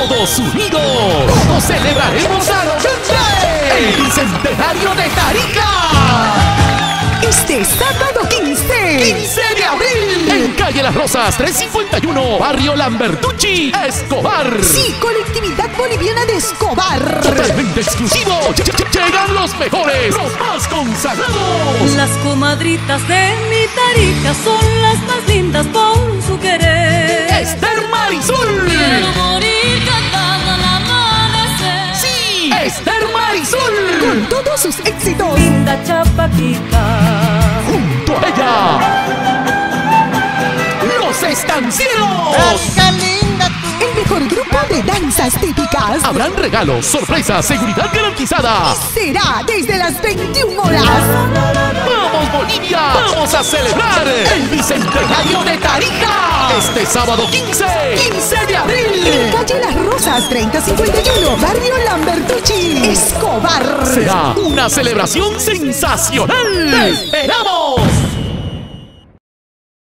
todos unidos, todos celebraremos a lo grande el Bicentenario de Tarija. Este sábado 15 de abril, en Calle Las Rosas 351, Barrio Lambertucci, Escobar. Sí, colectividad boliviana de Escobar. Totalmente exclusivo. Llegan los mejores, los más consagrados. Las comadritas de mi Tarija son las más lindas por su querer. Esther Marisol. Quiero morir cantando al amanecer. Sí, Esther Marisol. Con todos sus éxitos. Linda chapaquita. Junto a ella, los estancieros. El mejor grupo de danzas típicas. Habrán regalos, sorpresas, seguridad garantizada. Será desde las 21 horas. ¡Vamos, Bolivia! ¡Vamos a celebrar el Bicentenario de Tarija! Este sábado 15 de abril. En Calle Las Rosas 3051, Barrio Lambertucci, Escobar. Será una celebración sensacional. ¡Te esperamos!